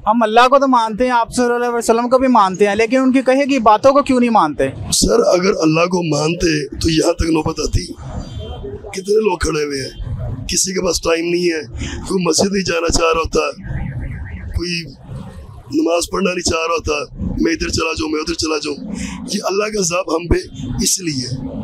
हम अल्लाह को तो मानते हैं, आप सल्लल्लाहु अलैहि वसल्लम को भी मानते हैं, लेकिन उनकी कहे की बातों को क्यों नहीं मानते? सर अगर अल्लाह को मानते तो यहाँ तक नौबत आती। कितने लोग खड़े हुए हैं, किसी के पास टाइम नहीं है, कोई मस्जिद नहीं जाना चाह रहा होता, कोई नमाज पढ़ना नहीं चाह रहा होता, मैं इधर चला जाऊँ, मैं उधर चला जाऊँ। ये अल्लाह का अज़ाब हम पे इसलिए